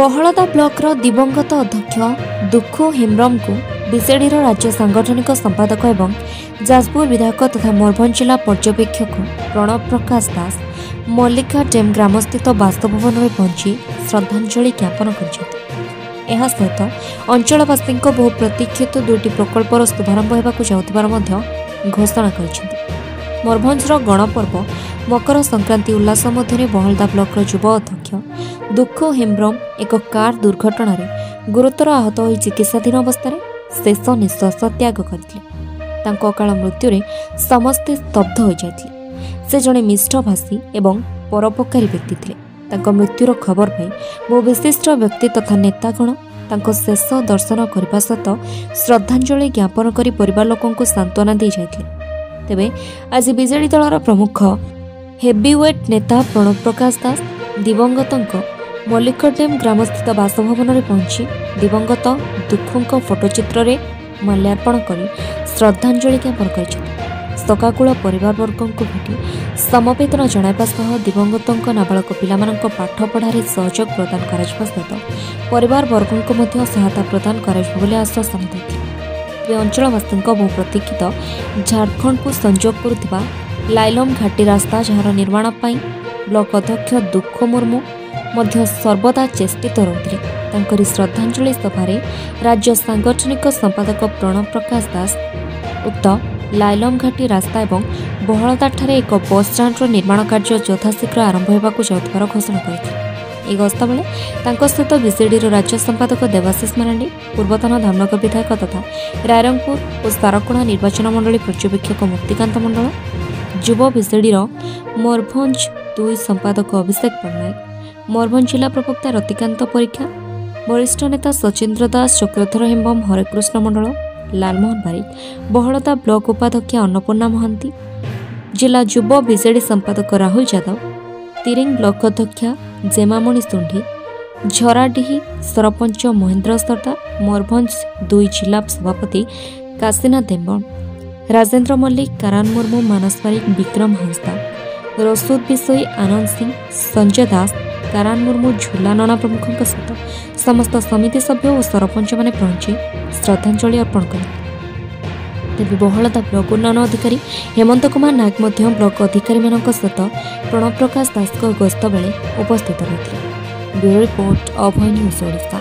बहळदा blocker दिवंगत अध्यक्ष दुखु हेम्ब्रम को बीजेडी राज्य सांगठनिक संपादक एवं जाजपुर विधायक तथा मयूरभंज जिला पर्यवेक्षक प्रणव प्रकाश दास मल्लिका डेम ग्रामस्थित बासभवन में पहुंची श्रद्धांजलि ज्ञापन सहित अंचलवासी बहु प्रतीक्षित दुईटी प्रकल्पर शुभारंभ होगा घोषणा कर मयूरभंजर गणपर्व मकर संक्रांति उल्लास मध्य बहळदा ब्लॉकर युव अध्यक्ष दुखु हेम्ब्रम एक कार दुर्घटना गुरुतर आहत हो चिकित्साधीन अवस्था शेष निश्वास त्याग करते अकाल मृत्यु समस्ते स्तब्ध हो जाते से जड़े मिष्टभाषी एवं परोपकारी व्यक्ति थे मृत्युर खबर पाई बहु विशिष्ट व्यक्ति तथा नेतागण शेष दर्शन करने सहित श्रद्धांजलि ज्ञापन कर परिवार लोक सांत्वना दे जाते तेबे आज बीजेडी दलर प्रमुख हेवीवेट नेता प्रणव प्रकाश दास दिवंगत मल्लिकाडेम ग्रामस्थित बासभवन में पहुंची दिवंगत दुखुंक फोटोचित्र में माल्यार्पण कर श्रद्धांजलि ज्ञापन कर सकाकूल परिवारवर्ग को भेटी समवेदना जणाइबा सह दिवंगत नाबालक पिलामानक पाठ पढ़ारे सहयोग प्रदान करा सहित परिवारवर्ग को मध्य सहायता प्रदान कर आश्वासन देते अंचलवासी बहु प्रतीक्षित झारखंड को संजोग करुवा लाइलम घाटी रास्ता जार निर्माण पाई ब्लॉक अध्यक्ष दुखु मुर्मू मध्य सर्वदा चेष्टित रहते श्रद्धांजलि सभा राज्य सांगठनिक संपादक प्रणव प्रकाश दास उक्त लाइलम घाटी रास्ता एवं बहळदा ठारे एक बस स्टाण्डर निर्माण कार्य यथाशीघ्र आरंभ होगा जाउथिबार घोषणा करथिले। गस्त बेले सहित बीजेडी राज्य संपादक देवाशीष मारांडी पूर्वतन धामनगर विधायक तथा रायरंगपुर और सारकोणा निर्वाचन मंडली पर्यवेक्षक मुक्तिकांत मंडल युव बीजेडी मयूरभंज 2 संपादक अभिषेक पट्टनायक मयूरभंज जिला प्रवक्ता रतिकांत परीक्षा वरिष्ठ नेता सचिंद्र दास चक्रधर हेम्ब्रम हरेकृष्ण मंडल लालमोहन बारिक बहळदा ब्लॉक उपाध्यक्ष अन्नपूर्णा महांती जिला युव बीजेडी संपादक राहुल यादव तिरिंग ब्लॉक अध्यक्ष जेमामणि सुंढी झराडीही सरपंच महेंद्र सरदार मयूरभंज 2 जिला सभापति काशीनाथ हेम्ब्रम राजेंद्र मल्लिक कारान मुर्मू मानस बारिक विक्रम हांसदा रसूद बिसोई आनंद सिंह संजय दास कारान मुर्मू झूला नना प्रमुखों सहित समस्त समिति सभ्य और सरपंच मैंने पहुंची श्रद्धांजलि अर्पण करें। बहळदा ब्लॉक उन्नयन अधिकारी हेमंत कुमार नायक ब्लॉक अधिकारी सहित प्रणव प्रकाश दास गस्त बेले उपस्थित रही। Bureau report Abhay news Odisha.